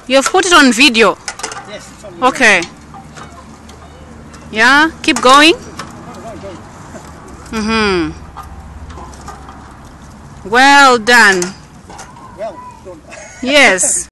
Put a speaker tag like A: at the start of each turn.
A: You've put it on video.
B: Yes, it's on video.
A: Okay. Yeah, keep going. Well done.
B: Well done.
A: Yes.